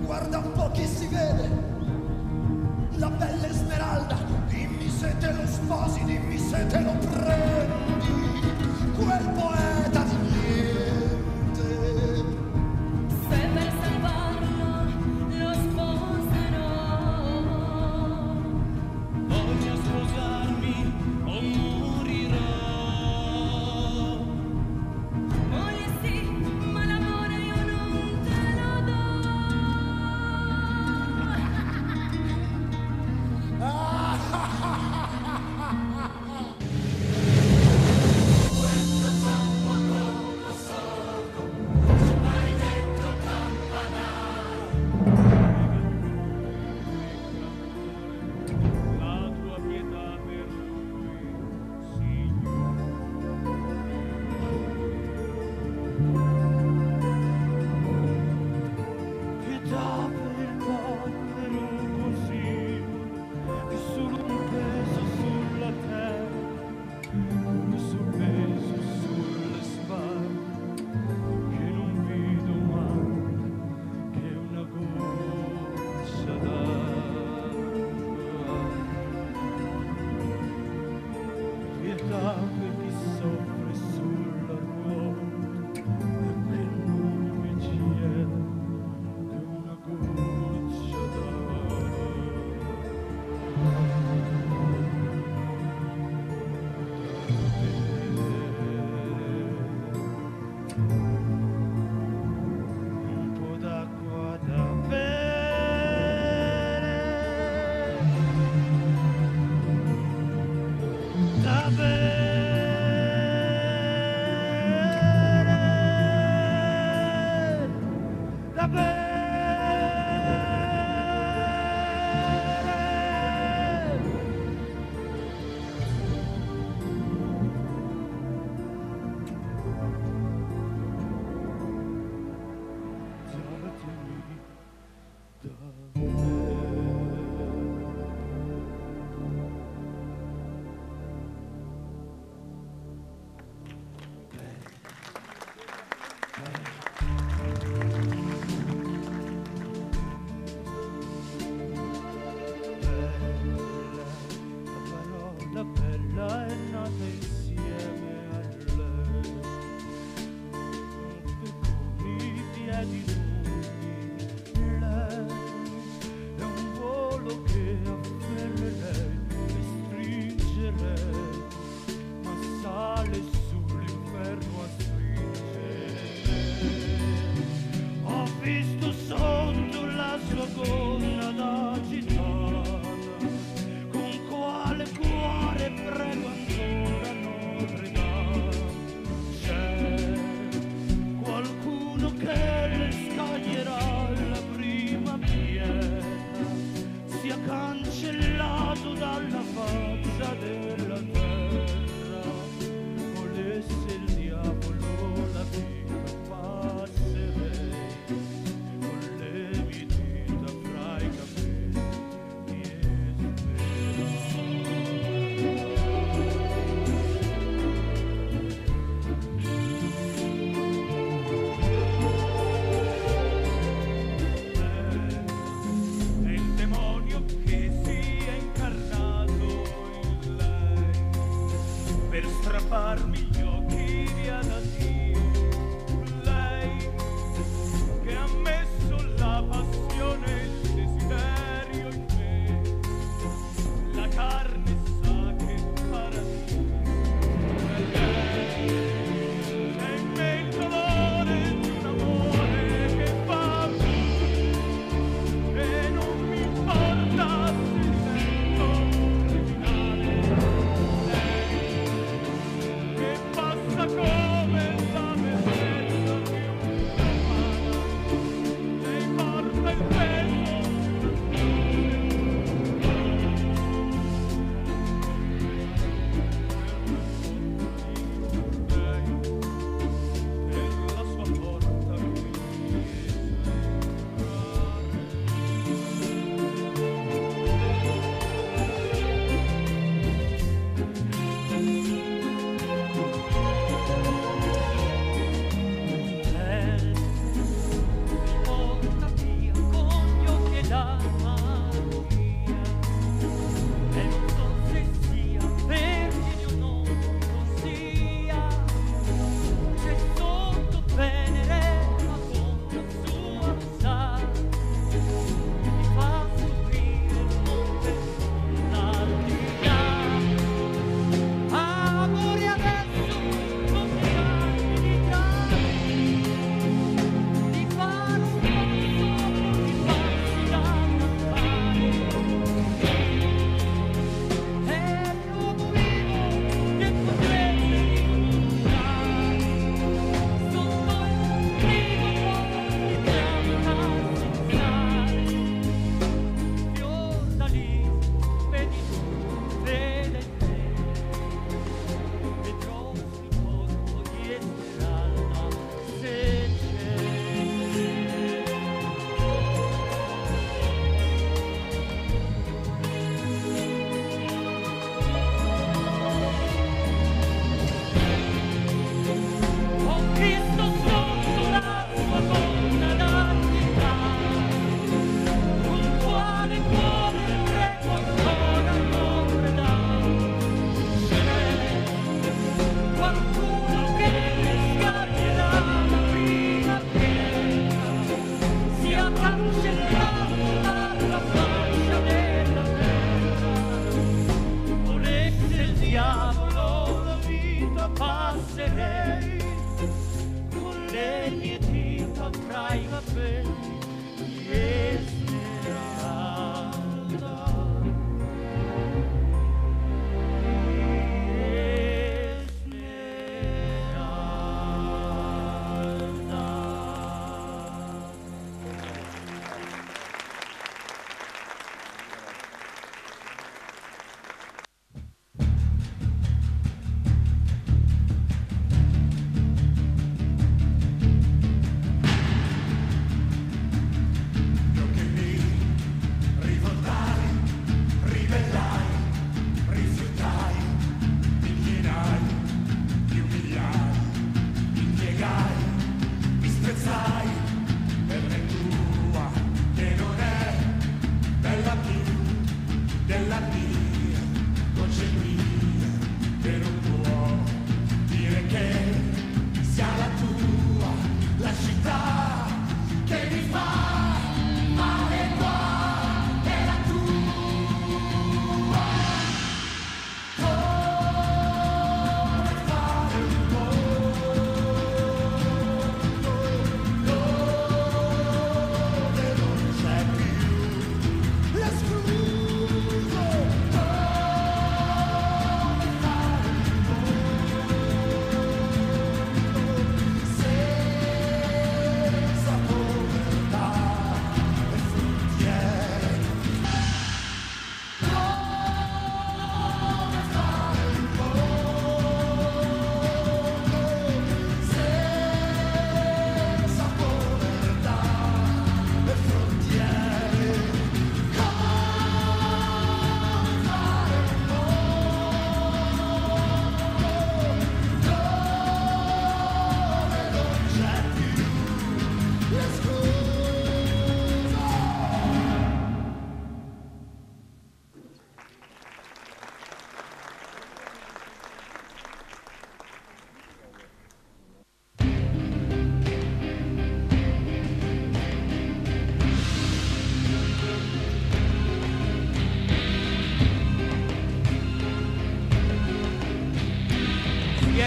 Guarda un po' chi si vede, la bella Esmeralda, dimmi se te lo sposi, dimmi se te lo prendi, quel poeta di niente. Se per salvarlo lo sposerò, voglio sposarmi o morirò. moglie sì, ma l'amore io non te lo do. La tua pietà per lui, Signore. Pietà per il povero così, che solo un peso sulla terra, come sospeso sulle spalle, che non vedo mai che una goccia d'acqua. Pietà per chi soffre sulla ruota, che non mi ci è che una goccia d'acqua.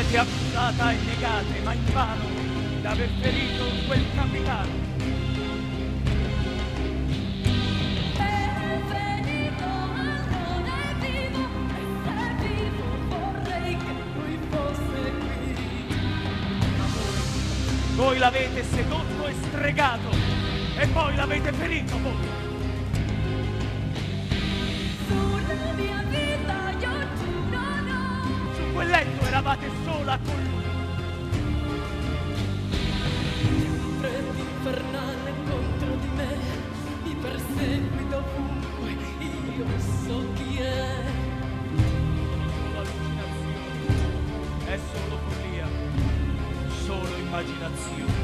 L'avete accusata e negate, ma invano, d'aver ferito quel capitano. È ferito, ma non è vivo, e se vivo vorrei che lui fosse qui. Voi l'avete sedotto e stregato, e poi l'avete ferito voi. Sulla mia vita io giuro no. Su quel letto eravate sola con lui. Freddo infernale contro di me, mi persegui dovunque, io so chi è. Solo allucinazione, è solo follia, solo immaginazione.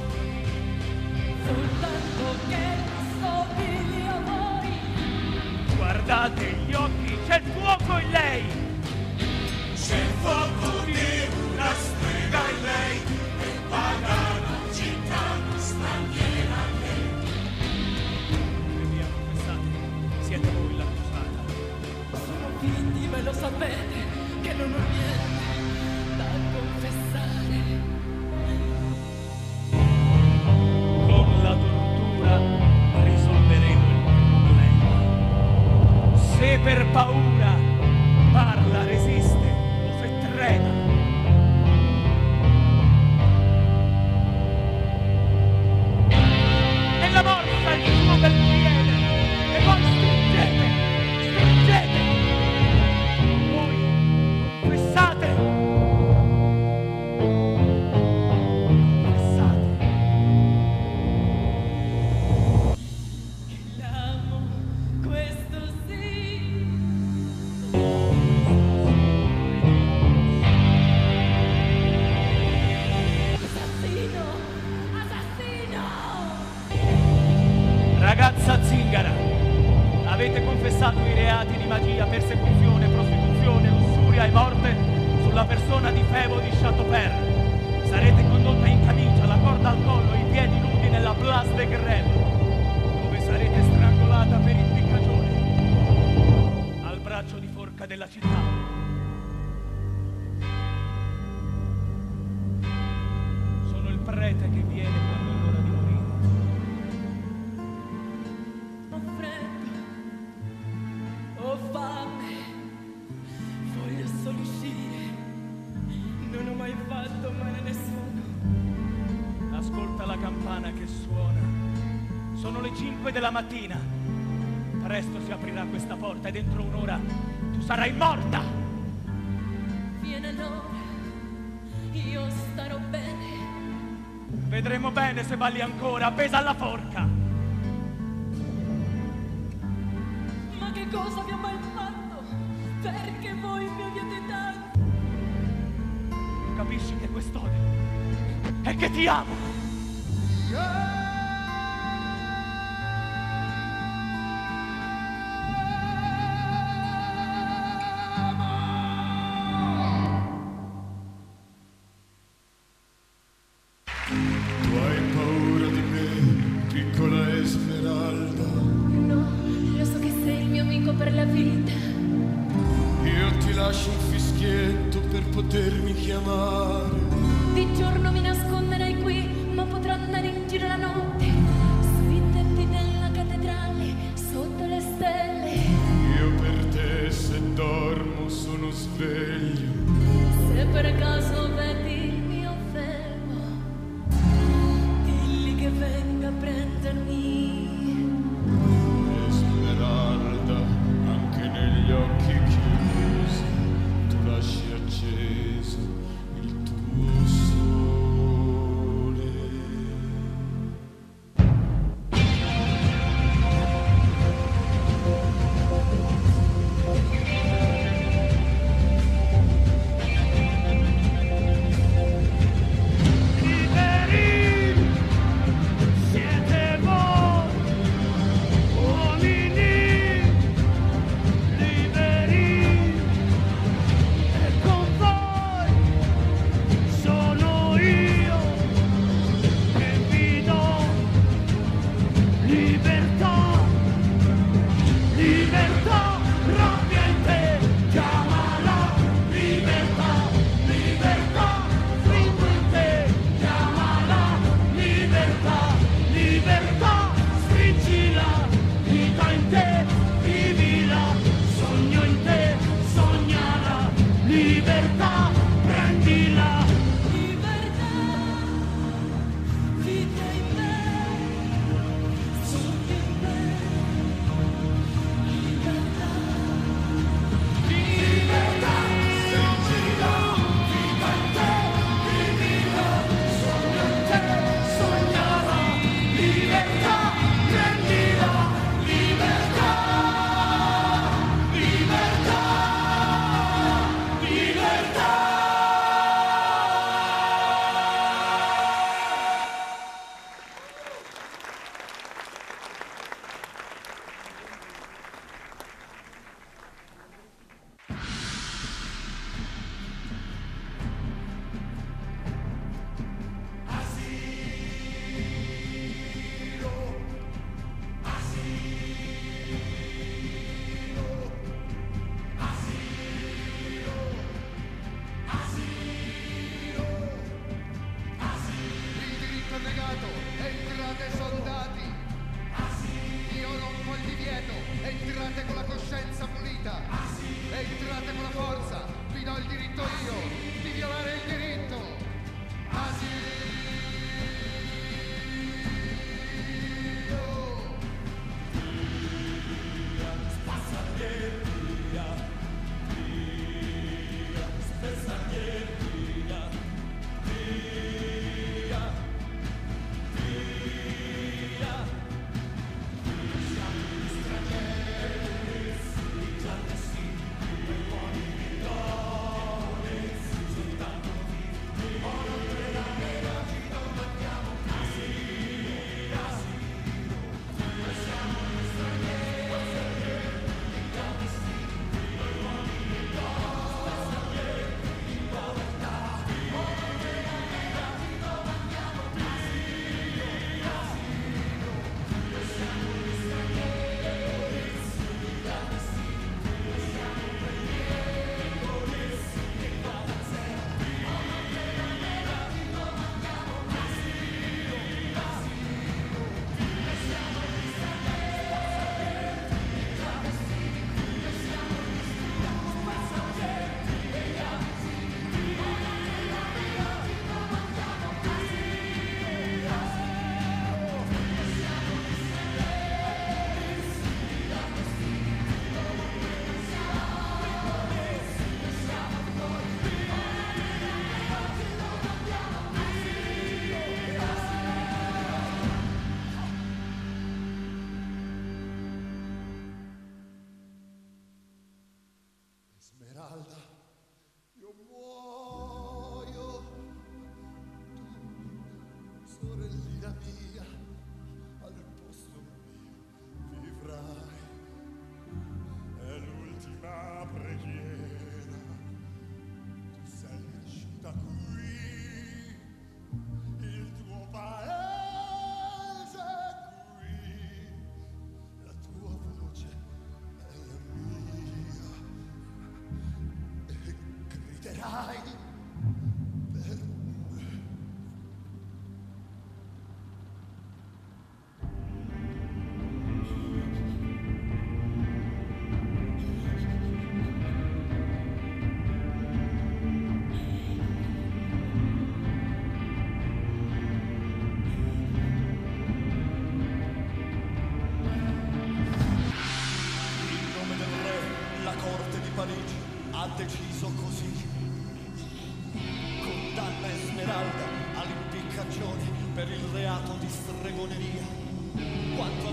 Soltanto che assomigli a voi. Guardate gli occhi, c'è il fuoco in lei! C'è il fuoco di una strega in lei, e pagana gitana straniera lei. E via, confessate, siete voi l'accusata. Sono vittime, lo sapete, che non ho niente da confessare. Con la tortura risolveremo il problema. Se per paura parla, resiste o se trema. Nella morsa il suo bel piede e poi stringete, stringete. Voi confessate. Confessate. L'amo, questo sì. Assassino! Assassino! Ragazza zingara, avete confessato i reati di magia, persecuzione, prostituzione, lussuria e morte sulla persona di Febo di Chateaupers. Sarete condotta in camicia, la corda al collo, i piedi nudi nella Place de Grève, dove sarete strangolata per impiccagione al braccio di forca della città. Sono il prete che viene quando è l'ora di morire. Ho freddo, ho fame, voglio solo uscire, non ho mai fatto male a nessuno. Ascolta la campana che suona. Sono le 5 della mattina. Presto si aprirà questa porta e dentro un'ora tu sarai morta. Viene l'ora, io starò bene. Vedremo bene se balli ancora appesa alla forca. Ma che cosa vi ho mai fatto? Perché voi mi odiate tanto? Capisci che quest'odio è che ti amo. Tu hai paura di me, piccola Esmeralda. No, lo so che sei il mio amico per la vita. Io ti lascio un fischietto per potermi chiamare. Di giorno mi nasconderai qui, ma potrò andare in giro la notte. Sui tetti della cattedrale, sotto le stelle. Io per te se dormo sono sveglio. Se per caso vedi il mio fermo, digli che venga a prendermi. Esmeralda, anche negli occhi chiusi, tu lasci acceso il tuo sole. hai per me. In nome del re, la corte di Parigi ha deciso così. Condanna Esmeralda all'impiccagione per il reato di stregoneria. Quanto